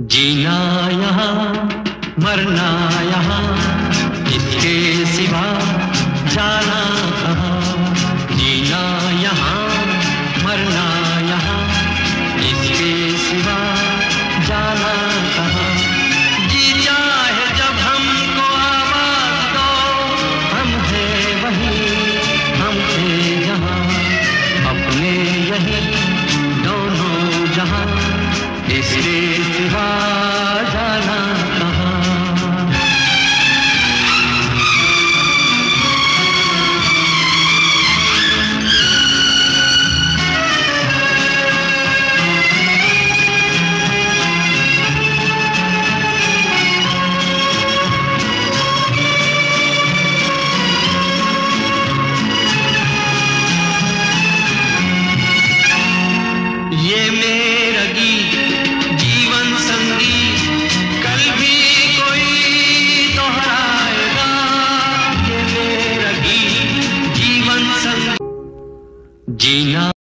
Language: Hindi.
जीना यहाँ मरना यहाँ, इसके सिवा जाना कहाँ। जीना यहाँ मरना यहाँ, इसके सिवा जाना कहाँ। जी चाहे जब हमको आवाज दो, हम थे वहीं हम थे जहाँ, अपने यही दोनों जहाँ, इसके सिवा जाना कहाँ। ये मेरा गीत जीवन संगीत, कल भी कोई दोहराएगा। ये मेरा गीत जीवन संगीत। जीना